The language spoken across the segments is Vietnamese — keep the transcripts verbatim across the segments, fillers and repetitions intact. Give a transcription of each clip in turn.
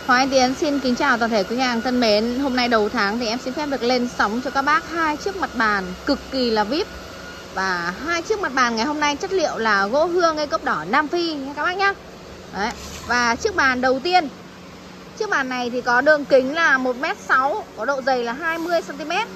Hoàng Anh Tiến xin kính chào toàn thể quý khách hàng thân mến. Hôm nay đầu tháng thì em xin phép được lên sóng cho các bác hai chiếc mặt bàn cực kỳ là vi ai pi. Và hai chiếc mặt bàn ngày hôm nay chất liệu là gỗ hương cây cốc đỏ Nam Phi nha các bác nhá. Đấy. Và chiếc bàn đầu tiên, chiếc bàn này thì có đường kính là một mét sáu, có độ dày là hai mươi xăng ti mét.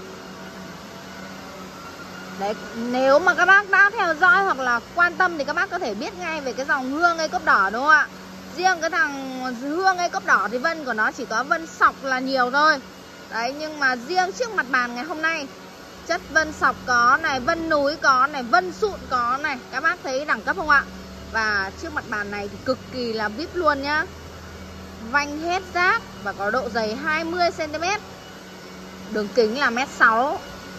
Đấy, nếu mà các bác đã theo dõi hoặc là quan tâm thì các bác có thể biết ngay về cái dòng hương cây cốc đỏ đúng không ạ? Riêng cái thằng hương cây cốc đỏ thì vân của nó chỉ có vân sọc là nhiều thôi. Đấy, nhưng mà riêng chiếc mặt bàn ngày hôm nay chất vân sọc có này, vân núi có này, vân sụn có này. Các bác thấy đẳng cấp không ạ? Và chiếc mặt bàn này thì cực kỳ là vi ai pi luôn nhá. Vanh hết rác và có độ dày hai mươi xăng ti mét. Đường kính là một mét sáu.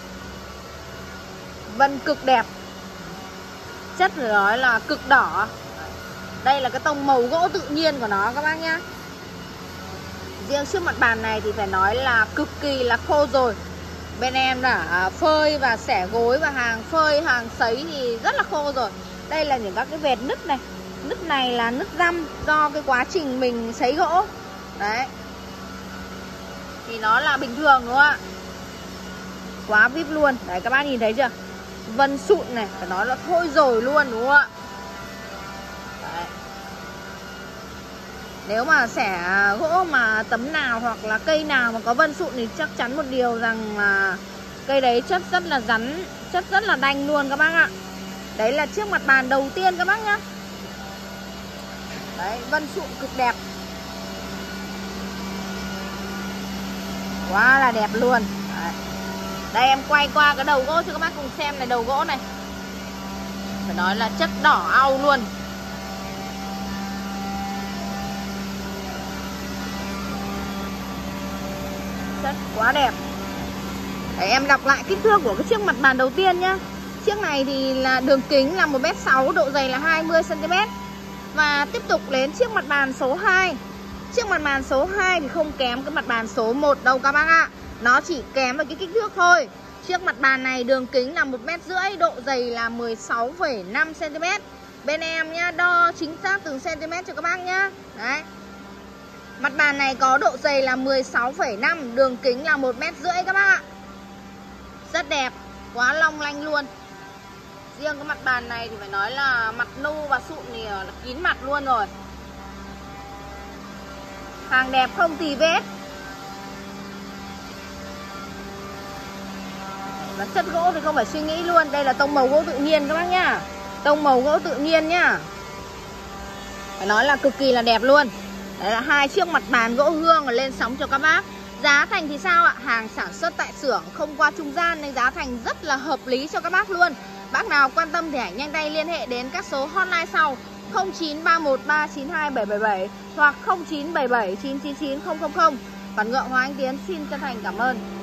Vân cực đẹp. Chất phải nói là cực đỏ. Đây là cái tông màu gỗ tự nhiên của nó các bác nhá. Riêng chiếc mặt bàn này thì phải nói là cực kỳ là khô rồi. Bên em đã phơi và xẻ gối và hàng phơi, hàng sấy thì rất là khô rồi. Đây là những các cái vệt nứt này. Nứt này là nứt răm do cái quá trình mình sấy gỗ. Đấy. Thì nó là bình thường đúng không ạ? Quá vi ai pi luôn. Đấy các bác nhìn thấy chưa? Vân sụn này, phải nói là thôi rồi luôn đúng không ạ? Đấy. Nếu mà xẻ gỗ mà tấm nào hoặc là cây nào mà có vân sụn thì chắc chắn một điều rằng là cây đấy chất rất là rắn, chất rất là đanh luôn các bác ạ. Đấy là chiếc mặt bàn đầu tiên các bác nhá. Đấy, vân sụn cực đẹp. Quá là đẹp luôn. Đấy. Đây em quay qua cái đầu gỗ cho các bác cùng xem này, đầu gỗ này. Phải nói là chất đỏ au luôn. Chất quá đẹp. Đấy, em đọc lại kích thước của cái chiếc mặt bàn đầu tiên nhá. Chiếc này thì là đường kính là một mét sáu, độ dày là hai mươi xăng ti mét. Và tiếp tục đến chiếc mặt bàn số hai. Chiếc mặt bàn số hai thì không kém cái mặt bàn số một đâu các bác ạ. Nó chỉ kém về cái kích thước thôi. Chiếc mặt bàn này đường kính là một mét rưỡi, độ dày là mười sáu phẩy năm xăng ti mét. Bên em nhá, đo chính xác từng cm cho các bác nhá. Đấy. Mặt bàn này có độ dày là mười sáu phẩy năm, đường kính là một mét rưỡi các bác ạ. Rất đẹp, quá long lanh luôn. Riêng cái mặt bàn này thì phải nói là mặt nu và sụn thì là kín mặt luôn rồi. Hàng đẹp không tì vết. Và chất gỗ thì không phải suy nghĩ luôn. Đây là tông màu gỗ tự nhiên các bác nhá. Tông màu gỗ tự nhiên nhá. Phải nói là cực kỳ là đẹp luôn. Đấy là hai chiếc mặt bàn gỗ hương lên sóng cho các bác. Giá thành thì sao ạ? Hàng sản xuất tại xưởng, không qua trung gian nên giá thành rất là hợp lý cho các bác luôn. Bác nào quan tâm thì hãy nhanh tay liên hệ đến các số hotline sau: không chín ba một ba chín hai bảy bảy bảy hoặc không chín bảy bảy chín chín chín không không không. Còn Ngựa Hoàng Anh Tiến xin chân thành cảm ơn.